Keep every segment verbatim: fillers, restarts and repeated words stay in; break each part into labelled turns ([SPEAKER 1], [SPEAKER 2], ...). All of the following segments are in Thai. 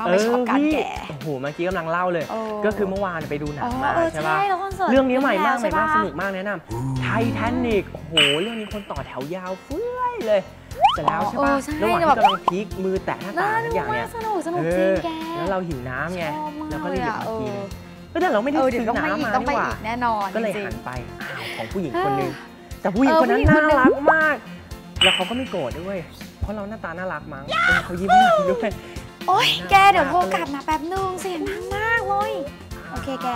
[SPEAKER 1] ว่าไม่ชอบการแก่
[SPEAKER 2] โอ้โหเมื่อกี้กำลังเล่าเลยก็คือเมื่อวานไปดูหนังมาใช่ป่ะ
[SPEAKER 1] เ
[SPEAKER 2] รื่องนี้ใหม่มากใหม่มากสนุกมากแนะนำไททานิกโอ้โหเรื่องนี้คนต่อแถวยาวเฟ้ยเลยเสร็จแล้วใช่ป่ะระหว่างที่กำลังพลิกมือแตะหน้าต่างทุกอย่างเนี่ย
[SPEAKER 1] สนุกสนุกจริงแก
[SPEAKER 2] แล้วเราหิวน้ำไงแล้วก็เลยหยิบมากินแต่เราไม่ได้ซื้อน้ำมานี่หว่า
[SPEAKER 1] แน่นอน
[SPEAKER 2] ก็เลยหันไปอ้าวของผู้หญิงคนนึงแต่ผู้หญิงคนนั้นน่ารักมากแล้วเขาก็ไม่โกรธด้วยเพราะเราหน้าตาน่ารักมั้งเขายิ้มให้เราด้วย
[SPEAKER 1] โอ๊ยแกเดี๋ยวโทรกลับนะแป๊บนึงเสียงดังมากเลยโอเคแก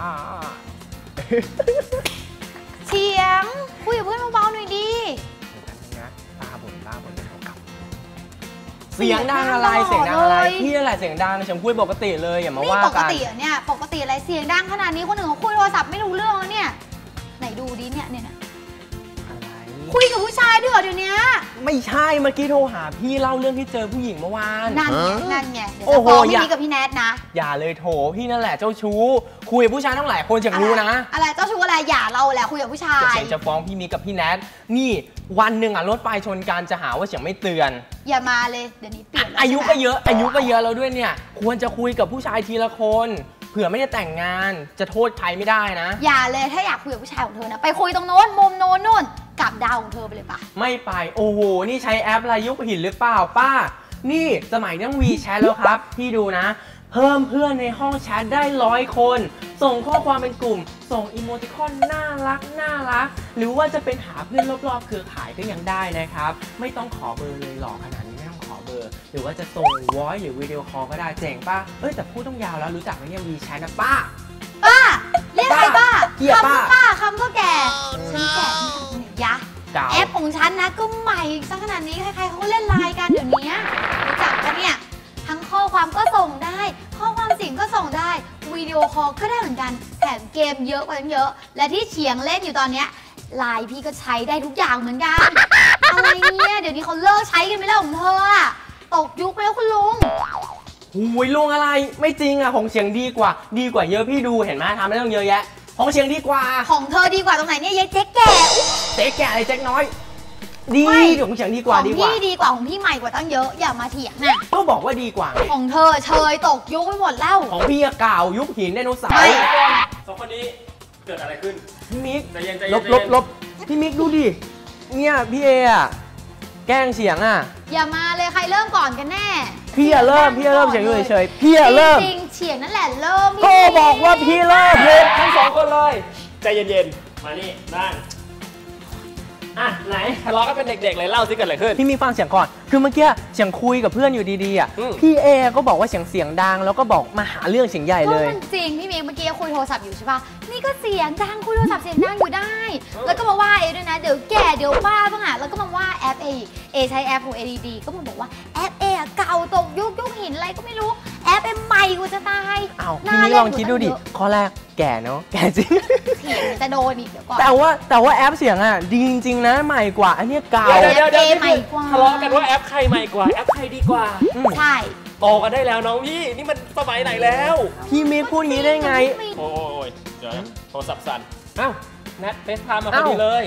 [SPEAKER 1] เสียงคุยกับเพื่อนเบาๆหน่อยดิ
[SPEAKER 2] ป้าบ่นป้าบ่นจะโทรกลับเสียงดังอะไรเสียงดังอะไรพี่อะไรเสียงดังฉันคุยปกติเลยอย่ามาว่ากัน
[SPEAKER 1] ปกติเนี่ยปกติอะไรเสียงดังขนาดนี้คนอื่นเขาคุยโทรศัพท์ไม่รู้เรื่องแล้วเนี่ยไหนดูดิเนี่ยเนี่ยคุยกับผู้ชายด้วยเดี๋ยวนี้
[SPEAKER 2] ไม่ใช่เมื่อกี้โทรหาพี่เล่าเรื่องที่เจอผู้หญิงเมื่อวาน
[SPEAKER 1] นั่นไงนั่นไงเดี๋ยวจะฟ้องพี่กับพี่แนทนะ
[SPEAKER 2] อย่าเลยโถพี่นั่นแหละเจ้าชู้คุยกับผู้ชายต้องหลายคนจะรู้นะ
[SPEAKER 1] อะไรเจ้าชู้อะไรอย่าเราแหละคุยกับผู้ชาย
[SPEAKER 2] เสียงจะฟ้องพี่มิกกับพี่แนทนี่วันหนึ่งอ่ะรถไฟชนกันจะหาว่าเสียงไม่เตือน
[SPEAKER 1] อย่ามาเลยเดี๋ยวนี้เปลี่ยน
[SPEAKER 2] อายุก็เยอะอายุก็เยอะแล้วด้วยเนี่ยควรจะคุยกับผู้ชายทีละคนเผื่อไม่ได้แต่งงานจะโทษใครไม่ได้นะ
[SPEAKER 1] อย่าเลยถ้าอยากคุยกับผู้ชายของเธอนะไปคุยตรงโน้นมุมโน้นนู่นกับดาวของเธอไปเลยปะ
[SPEAKER 2] ไม่ไปโอ้โหนี่ใช้แอปอะไรยุคหินหรือเปล่าป้านี่สมัยนั่งวีแชทแล้วครับพี่ดูนะเพิ่มเพื่อนในห้องแชทได้ร้อยคนส่งข้อความเป็นกลุ่มส่งอีโมติคอนน่ารักน่ารักหรือว่าจะเป็นหาเพื่อนรอบๆเครือข่ายก็ยังได้นะครับไม่ต้องขอเบอร์เลยหรอกขนาดนี้ไม่ต้องขอเบอร์หรือว่าจะส่งวอยซ์หรือวิดีโอคอลก็ได้เจ๋งป้าเอ้ยแต่พูดต้องยาวแล้วรู้จักไหมเนี่ยวีแชทนะป้า
[SPEAKER 1] ป้าเรียกใครป้า
[SPEAKER 2] คำ
[SPEAKER 1] ก็ป้าคำก็แก่ฉันแก่ที่สุดเนี่ยยะแอปของฉันนะก็ใหม่ซะขนาดนี้ใครๆเขาเล่นไลน์กันเดี๋ยวนี้รู้จักกันเนี่ยทั้งข้อความก็ส่งได้ข้อความเสียงก็ส่งได้วิดีโอคอลก็ได้เหมือนกันแถมเกมเยอะกว่านั้นเยอะและที่เฉียงเล่นอยู่ตอนเนี้ยไลน์พี่ก็ใช้ได้ทุกอย่างเหมือนกันอะไรเนี่ยเดี๋ยวนี้เขาเลิกใช้กันไปแล้วของเธออะตกยุคไปแล้วคุณลุง
[SPEAKER 2] หูยลุงอะไรไม่จริงอะของเสียงดีกว่าดีกว่าเยอะพี่ดูเห็นไหมทำได้ต้องเยอะแยะของเสียงดีกว่า
[SPEAKER 1] ของเธอดีกว่าตรงไหนเนี่ยยายเจ๊กแก่
[SPEAKER 2] เจ๊กแก่อะไรเจ๊กน้อยดีของเสียงดีกว่าดีกว่า
[SPEAKER 1] ของพี่ดีกว่าของพี่ใหม่กว่าตั้งเยอะอย่ามาเถียงนะ
[SPEAKER 2] ก็บอกว่าดีกว่า
[SPEAKER 1] ของเธอเชยตกยุคไปหมดแล้ว
[SPEAKER 2] ของพี่เก่ายุคหินไดโนเสาร์
[SPEAKER 3] สองคนนี้เกิดอะไรขึ้น
[SPEAKER 2] พี่มิกลบลบลบพี่มิกดูดิเนี่ยพี่เออะแกล้งเสียงอะ
[SPEAKER 1] อย่ามาเลยใครเริ่มก่อนกันแน่
[SPEAKER 2] พี่อะเริ่มพี่เริ่มเสียงอยู่เฉยๆพี่อะเริ่ม
[SPEAKER 1] จริงเสียงนั่นแหละเริ่ม
[SPEAKER 2] ก็บอกว่าพี่เริ่ม
[SPEAKER 3] เลยทั้งสองคนเลยใจเย็นๆมานี่นั่งอ่ะไหนทะเลาะกันเป็นเด็กๆเลยเล่าสิเกิดอะไรขึ้น
[SPEAKER 2] พี่มีฟังเสียงก่อนคือเมื่อกี้เสียงคุยกับเพื่อนอยู่ดีๆอ่ะพี่เอก็บอกว่าเสียงเสียงดังแล้วก็บอกมาหาเรื่องเสียงใหญ่เลย
[SPEAKER 1] ก็มันจริงพี่เมย์เมื่อกี้คุยโทรศัพท์อยู่ใช่ป่ะนี่ก็เสียงดังคุยโทรศัพท์เสียงดังอยู่ได้แล้วก็มาว่าเอด้วยนะเดี๋ยวแก่เดี๋ยวบ้าบ้างอ่ะแล้วก็มาว่าแอปเอเอใช้แอปของ เอ ดี ดี ก็มาบอกว่าแอปเอเก่าตกยุคยุคหินอะไรก็ไม่รู้แอปเอใหม่กูจะตาย
[SPEAKER 2] อ้าวพี่มิกลองคิดดูดิข้อแรกแก่เนาะแก่จริง
[SPEAKER 1] เถียงจะโดนอีกเดี๋ยวก่อน
[SPEAKER 2] แต่ว่าแต่ว่าแอปเสียงอ่ะดีจริงๆนะใหม่กว่าอันนี้เก่า
[SPEAKER 1] แอปเอใหม่กว่า
[SPEAKER 3] ทะเลาะกันว่าแอปใครใหม่กว่าแอปใครดีกว่า
[SPEAKER 1] ใช่
[SPEAKER 3] โตกันได้แล้วน้องพี่นี่มันสมัยไหนแล้ว
[SPEAKER 2] พี่มิกพูดงี้ได้ไง
[SPEAKER 3] โอ้ยเดี๋ยวโทรศัพท์สั่นอ้าวแนทเฟซไทม์มาพอดีเลย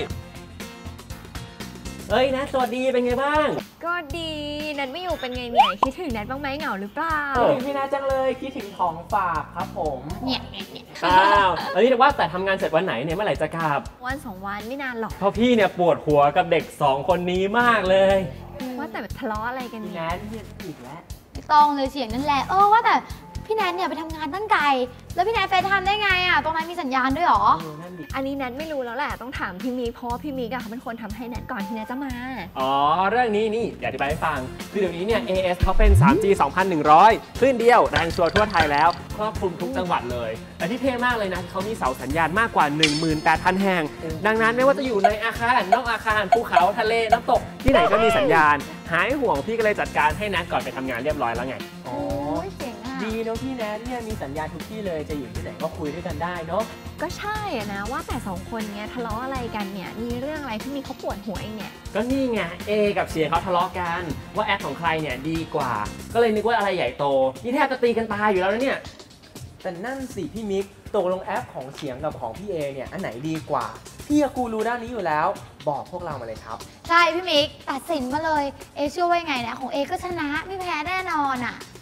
[SPEAKER 3] เฮ้ยแนทสวัสดีเป็นไงบ้าง
[SPEAKER 4] ก็ดีนัทไม่อยู่เป็นไงเนี่ยคิดถึงแนทบ้างไหมเหงาหรือเปล่า
[SPEAKER 2] คิดถึงพี่แนทจังเลยคิดถึงของฝากครับผม
[SPEAKER 1] เนี่ย
[SPEAKER 3] อ้าวแล้วนี่ว่าแต่ทำงานเสร็จวันไหนเนี่ยเมื่อไหร่จะกลับ
[SPEAKER 4] วันสองวันไม่นานหรอก
[SPEAKER 3] เพราะพี่เนี่ยปวดหัวกับเด็กสองคนนี้มากเลย
[SPEAKER 4] ว่าแต่ทะเลาะอะไรกัน
[SPEAKER 2] เนี่ยแนทอีกแล้ว
[SPEAKER 1] ไม่ต้องเลยเสียงนั่นแหละเออว่าแต่พี่แนทเนี่ยไปทำงานตั้งไกลแล้วพี่แนทเฟซไทม์ได้ไงอ่ะตรงนั้นมีสัญญาณด้วยหรอ
[SPEAKER 4] อันนี้แนทไม่รู้แล้วแหละต้องถามพี่มิกเพราะว่าพี่มิกเขาเป็นคนทำให้แนทก่อนที่แนทจะมา
[SPEAKER 3] อ๋อเรื่องนี้นี่อยากอธิบายให้ฟังคือเดี๋ยวนี้เนี่ย เอ เอส เขาเป็น ทรี จี สองพันหนึ่งร้อยคลื่นเดียวแรงชัวร์ทั่วไทยแล้วครอบคลุมทุกจังหวัดเลยแต่ที่เท่มากเลยนะเขามีเสาสัญญาณมากกว่า หนึ่งหมื่นแปดพัน แห่งดังนั้นไม่ว่าจะอยู่ในอาคารนอกอาคารภูเขาทะเลน้ำตกที่ไหนก็มีสัญญาณหายห่วงพี่ก็เลยจัดการให้แนทก่อนไปทำงานเรียบร้อยแล้วไง
[SPEAKER 1] โอ้ยเจ๋งอ่ะ
[SPEAKER 2] ดีเนาะพี่แนทเนี่ยมีสัญญาณทุกที่เลยจะอยู่ที่ไหนก็คุยด้วยกันได้เนาะ
[SPEAKER 4] ก็ใช่อะนะว่าแต่สองคนเนี้ยทะเลาะอะไรกันเนี่ยมีเรื่องอะไรที่มีเขาปวดหัวเองเนี่ย
[SPEAKER 3] ก็นี่ไงเอกับเสียเขาทะเลาะกันว่าแอปของใครเนี่ยดีกว่าก็เลยนึกว่าอะไรใหญ่โตนี่แทบจะตีกันตายอยู่แล้วนะเนี่ย
[SPEAKER 2] แต่นั่นสิพี่มิกตกลงแอปของเสียงกับของพี่เอเนี่ยอันไหนดีกว่าพี่กูรู้ด้านนี้อยู่แล้วบอกพวกเรามาเลยครับ
[SPEAKER 1] ใช่พี่มิกตัดสินมาเลยเอเชื่อว่าไงนะของเอก็ชนะไม่แพ้แน่นอนอ่ะ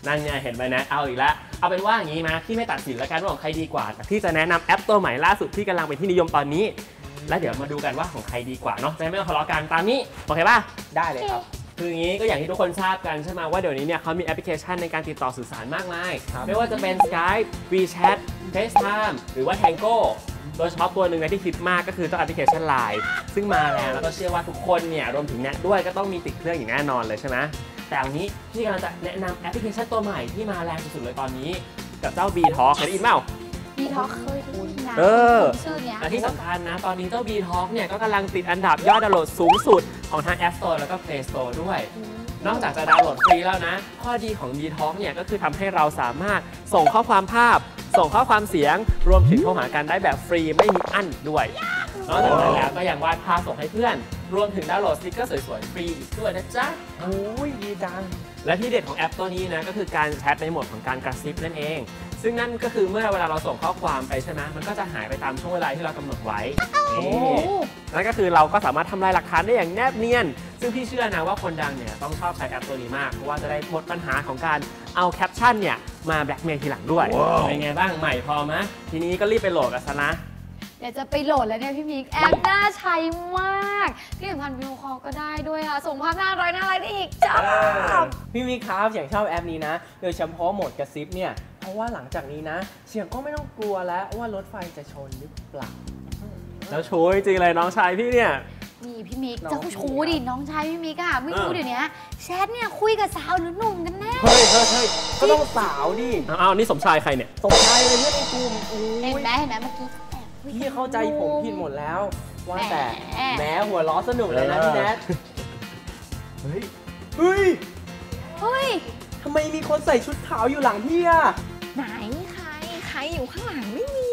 [SPEAKER 3] นั่นไงเห็นไหมนะเอาอีกแล้วเอาเป็นว่าอย่างนี้นะที่ไม่ตัดสินแล้วกันว่าของใครดีกว่าแต่ที่จะแนะนำแอปตัวใหม่ล่าสุดที่กำลังเป็นที่นิยมตอนนี้แล้วเดี๋ยวมาดูกันว่าของใครดีกว่าเนาะจะไม่ต้องทะเลาะกันตามนี้โอเคป่ะ
[SPEAKER 2] ได้เลยครับ
[SPEAKER 3] คืออย่างนี้ก็อย่างที่ทุกคนทราบกันใช่ไหมว่าเดี๋ยวนี้เนี่ยเขามีแอปพลิเคชันในการติดต่อสื่อสารมากมาย
[SPEAKER 2] ครับ
[SPEAKER 3] ไม่ว่าจะเป็น Skype WeChat FaceTime หรือว่า Tango โดยเฉพาะตัวหนึ่งนะที่ฮิตมากก็คือเจ้าแอปพลิเคชัน ไลน์ ซึ่งมาแล้วแล้วก็เชื่อว่าทุกคนเนี่ยรวมถึงแนทด้วยก็ต้องมีติดเครื่องอย่างแน่นอนเลยใช่ไหมแต่อันนี้พี่กำลังจะแนะนำแอปพลิเคชันตัวใหม่ที่มาแรงสุดๆเลยตอนนี้กับเจ้า B Talk เคยได้ยินเปล่า
[SPEAKER 1] มีท็อกเคยได้ยินนะ
[SPEAKER 3] เออ
[SPEAKER 1] ชื่อเนี้ย
[SPEAKER 3] และที่สำคัญนะตอนนี้เจ้า B Talk เนี่ยก็กำลังติดอันดับยอดดาวน์โหลดสูงสุดของทาง App Store แล้วก็ Play Store ด้วยนอกจากจะดาวน์โหลดฟรีแล้วนะข้อดีของ B Talk เนี่ยก็คือทำให้เราสามารถส่งข้อความภาพส่งข้อความเสียงรวมถึงโทรหากันได้แบบฟรีไม่มีอั้นด้วยนอกจากนั้นแล้วก็ยังวาดภาพส่งให้เพื่อนรวมถึงดาวน์โหลดสติ๊กเกอร์สวยๆฟรีอีกด้วยนะจ๊ะ
[SPEAKER 2] โอ้ยดีจัง
[SPEAKER 3] และที่เด็ดของแอปตัวนี้นะก็คือการแชทในโหมดของการกระซิบนั่นเองซึ่งนั่นก็คือเมื่อเวลาเราส่งข้อความไปใช่ไหมมันก็จะหายไปตามช่วงเวลาที่เรากำหนดไว้นี่นั่นก็คือเราก็สามารถทำลายหลักฐานได้อย่างแนบเนียนซึ่งพี่เชื่อนะว่าคนดังเนี่ยต้องชอบใช้แอปตัวนี้มากเพราะว่าจะได้ลดปัญหาของการเอาแคปชั่นเนี่ยมาแบล็กเมย์ทีหลังด้วยเป็นไงบ้างใหม่พอไหมทีนี้ก็รีบไปโหลดกันซะนะ
[SPEAKER 1] เดี๋ยวจะไปโหลดแล้วเนี่ยพี่มิกแอปน่าใช้มากที่สำคัญวิดีโอคอลก็ได้ด้วยค่ะส่งภาพน่ารักน่ารักได้อีกจ้า
[SPEAKER 2] พี่มิกครับอย่างชอบแอปนี้นะ โดยเฉพาะโหมดกระซิบเนี่ยเพราะว่าหลังจากนี้นะ เสียงก็ไม่ต้องกลัวแล้วว่ารถไฟจะชนหรือเปล่า
[SPEAKER 3] แล้วช่วยจริงเลยน้องชายพี่เนี่ย
[SPEAKER 1] นี่พี่มิก
[SPEAKER 2] น้อง
[SPEAKER 1] จะชูดิน้องชายพี่มิกอะไม่รู้
[SPEAKER 3] เออ
[SPEAKER 1] เดี๋ยวนี้แชทเนี่ยคุยกับสาวหรือหนุ่มกันแน่
[SPEAKER 2] เฮ้ยเฮ้ยเฮ้ยก็ต้องสาวดิ
[SPEAKER 3] เอาเอานี่สมชายใครเนี่ย
[SPEAKER 2] สมชายเลยเพื่อนในกลุ่มอุ้
[SPEAKER 1] เห็น
[SPEAKER 2] ย
[SPEAKER 1] ไหมเห็นไหมเมื่อกี้แอบคุยกับ
[SPEAKER 2] พี่เข้าใจผมผิดหมดแล้ว ว่าแต่
[SPEAKER 1] แหม
[SPEAKER 2] แหม้หัวล้อสนุกเลยนะ
[SPEAKER 3] เออ
[SPEAKER 2] พี่แนท
[SPEAKER 3] เฮ้ย
[SPEAKER 2] เฮ้ย
[SPEAKER 1] เฮ้ย
[SPEAKER 2] ทำไมมีคนใส่ชุดขาวอยู่หลังพี่อะ
[SPEAKER 4] ไหนใครใครอยู่ข้างหลังไม่มี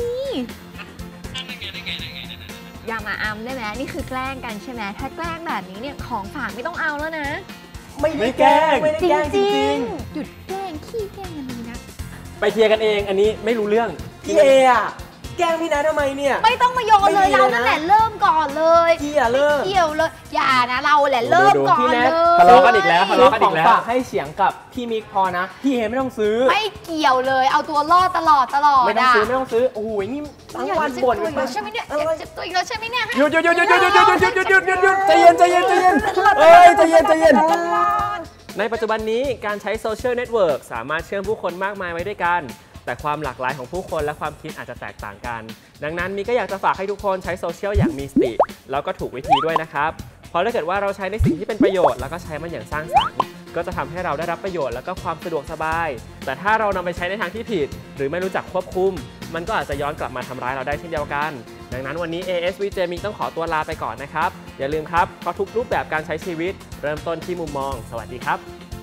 [SPEAKER 4] อย่ามาอำได้ไหมนี่คือแกล้งกันใช่ไหมถ้าแกล้งแบบนี้เนี่ยของฝากไม่ต้องเอาแล้วนะ
[SPEAKER 2] ไม่ได้แกล้งไม่ได้
[SPEAKER 1] จริ
[SPEAKER 2] แก
[SPEAKER 1] ง
[SPEAKER 2] ล้ง
[SPEAKER 1] จ
[SPEAKER 2] จ
[SPEAKER 1] ริ
[SPEAKER 2] ริ
[SPEAKER 1] ง
[SPEAKER 2] ง
[SPEAKER 4] หยุดแกล้งขี้แกล้งกันเลยนะ
[SPEAKER 3] ไปเคลียร์กันเองอันนี้ไม่รู้เรื่อง
[SPEAKER 2] ๆพี่เออะแกล้งพี่แนททำไมเนี่ย
[SPEAKER 1] ไม่ต้องมาโยนเลย
[SPEAKER 2] ไม่มี
[SPEAKER 1] เรา
[SPEAKER 2] เลยนะ
[SPEAKER 1] นั่นแหละเริ่มก่อนเลย
[SPEAKER 2] พี่อะเลิก
[SPEAKER 1] เกี่ยวเลยอย่านะเราแหละเริ่ม
[SPEAKER 3] ดูๆ
[SPEAKER 1] ก่อ
[SPEAKER 2] พี่
[SPEAKER 1] น
[SPEAKER 2] แน
[SPEAKER 1] เล
[SPEAKER 2] ท
[SPEAKER 1] ย
[SPEAKER 3] ทะเลาะกันอีกแล้วทะ
[SPEAKER 2] ซื้
[SPEAKER 3] เลาะ
[SPEAKER 2] อ
[SPEAKER 3] กัน
[SPEAKER 2] ข
[SPEAKER 3] อี
[SPEAKER 2] อง
[SPEAKER 3] กแล้ว
[SPEAKER 2] ฝากให้เฉียงกับพี่มิกพอนะ พี่เฮไม่ต้องซื้อ
[SPEAKER 1] ไม่เกี่ยวเลยเอาตัวรอดตลอดตลอด
[SPEAKER 2] ไม่ต้อง
[SPEAKER 1] ะ
[SPEAKER 2] ซื้อไม่ต้องซื้อโอ้โหนี่ทั้งวันบ่น
[SPEAKER 1] อยาก
[SPEAKER 2] ไป
[SPEAKER 1] เจ็บตัวอีกแล้วใช่ไหมเนี่ยอยากเจ็บตัวอีกแล้วใช่ไหมเนี่ย
[SPEAKER 3] หยุดหยุดหยุดหยุดหยุดหยุดหยุดหยุดหยุดหยุดหยุดหยุด
[SPEAKER 2] ใจเย็นใจเย็นใจเย็นเอ้ยใจเย็นใจเย็น
[SPEAKER 3] ในปัจจุบันนี้การใช้โซเชียลเน็ตเวิร์กสามารถเชื่อมผู้คนมากมายไว้ด้วยกัน แต่ความหลากหลายของผู้คนและความคิดอาจจะแตกต่างกัน ดังนั้นมีก็อยากจะฝากให้ทุกคนใช้โซเชียลอย่างมีสติแล้วก็ถูกวิธีด้วยนะครับเพราะถ้าเกิดว่าเราใช้ในสิ่งที่เป็นประโยชน์แล้วก็ใช้มันอย่างสร้างสรรค์ก็จะทำให้เราได้รับประโยชน์แล้วก็ความสะดวกสบาย แต่ถ้าเรานำไปใช้ในทางที่ผิด หรือไม่รู้จักควบคุม มันก็อาจจะย้อนกลับมาทำร้ายเราได้เช่นเดียวกัน ดังนั้นวันนี้ เอ เอส วี เจ มีต้องขอตัวลาไปก่อนนะครับอย่าลืมครับเพราะทุกรูปแบบการใช้ชีวิต เริ่มต้นที่มุมมองสวัสดีครับ